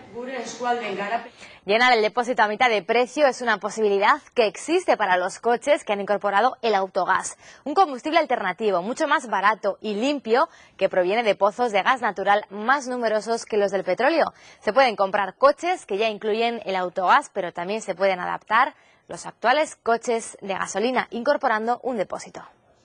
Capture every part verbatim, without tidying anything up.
Llenar el depósito a mitad de precio es una posibilidad que existe para los coches que han incorporado el autogás, un combustible alternativo mucho más barato y limpio que proviene de pozos de gas natural más numerosos que los del petróleo. Se pueden comprar coches que ya incluyen el autogás, pero también se pueden adaptar los actuales coches de gasolina incorporando un depósito.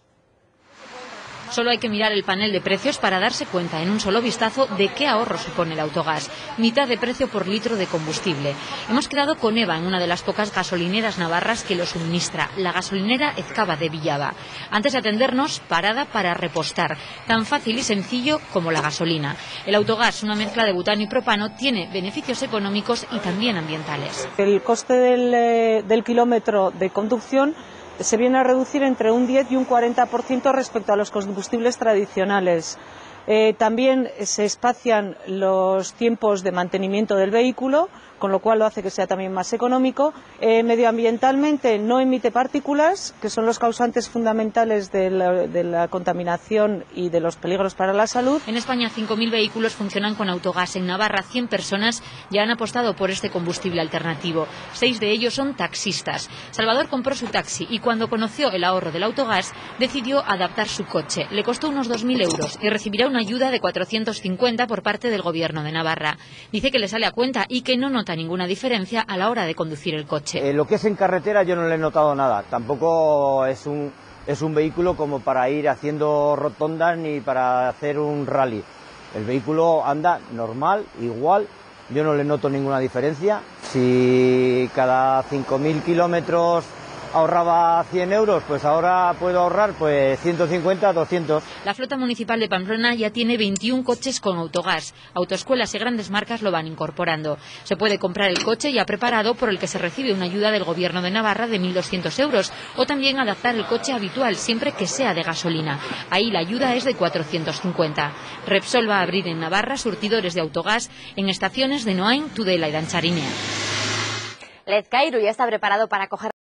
Solo hay que mirar el panel de precios para darse cuenta en un solo vistazo de qué ahorro supone el autogás. Mitad de precio por litro de combustible. Hemos quedado con Eva en una de las pocas gasolineras navarras que lo suministra, la gasolinera Ezkaba de Villaba. Antes de atendernos, parada para repostar. Tan fácil y sencillo como la gasolina. El autogás, una mezcla de butano y propano, tiene beneficios económicos y también ambientales. El coste del, del kilómetro de conducción se viene a reducir entre un diez y un cuarenta por ciento respecto a los combustibles tradicionales. Eh, también se espacian los tiempos de mantenimiento del vehículo, con lo cual lo hace que sea también más económico. Eh, medioambientalmente no emite partículas, que son los causantes fundamentales de la, de la contaminación y de los peligros para la salud. En España cinco mil vehículos funcionan con autogás. En Navarra cien personas ya han apostado por este combustible alternativo. Seis de ellos son taxistas. Salvador compró su taxi y cuando conoció el ahorro del autogás decidió adaptar su coche. Le costó unos dos mil euros y recibirá una ayuda de cuatrocientos cincuenta por parte del Gobierno de Navarra. Dice que le sale a cuenta y que no nota ninguna diferencia a la hora de conducir el coche. Eh, lo que es en carretera yo no le he notado nada. Tampoco es un, es un vehículo como para ir haciendo rotondas ni para hacer un rally. El vehículo anda normal, igual. Yo no le noto ninguna diferencia. Si cada cinco mil kilómetros ahorraba cien euros, pues ahora puedo ahorrar pues ciento cincuenta, doscientos. La flota municipal de Pamplona ya tiene veintiún coches con autogás. Autoescuelas y grandes marcas lo van incorporando. Se puede comprar el coche ya preparado por el que se recibe una ayuda del Gobierno de Navarra de mil doscientos euros o también adaptar el coche habitual siempre que sea de gasolina. Ahí la ayuda es de cuatrocientos cincuenta. Repsol va a abrir en Navarra surtidores de autogás en estaciones de Noain, Tudela y Dancharinea. Lezcairu ya está preparado para coger